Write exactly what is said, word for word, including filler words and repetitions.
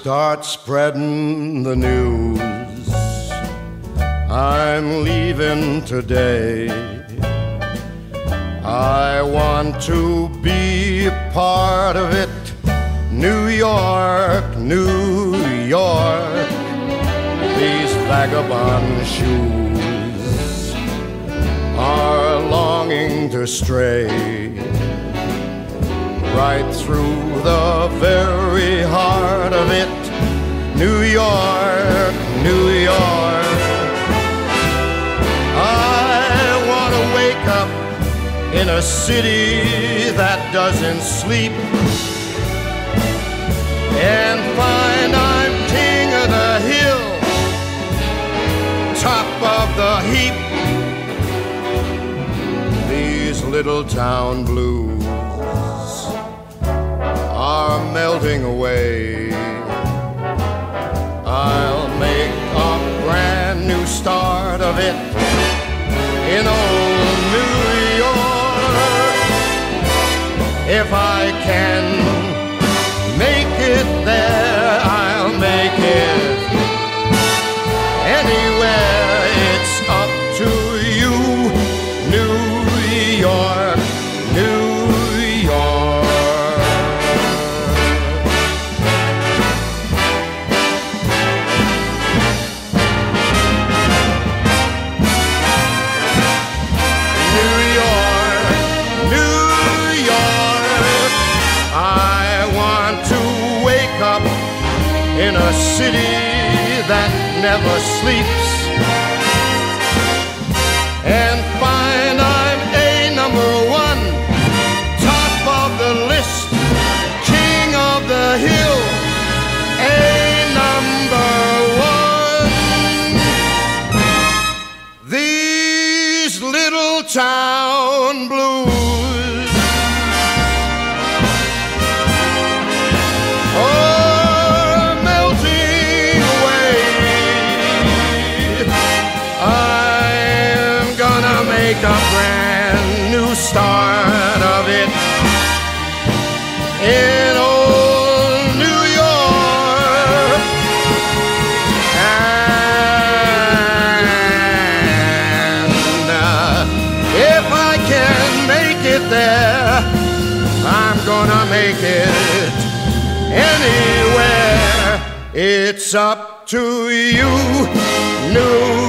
Start spreading the news. I'm leaving today. I want to be a part of it. New York, New York. These vagabond shoes are longing to stray right through the very heart of it. New York, New York. I want to wake up in a city that doesn't sleep and find I'm king of the hill, top of the heap. These little town blues are melting away. I'll make a brand new start of it in old New York. If I can make it there, I'll make it anywhere. It's up to you, New York, New York. New York, New York. I want to wake up in a city that never sleeps and find I'm a number one, top of the list, king of the hill, a number one. These little town blues are melting away. I'm gonna make a brand new start of it in old New York. And uh, if I can make it there, I'm gonna make it anywhere. It's up to you, New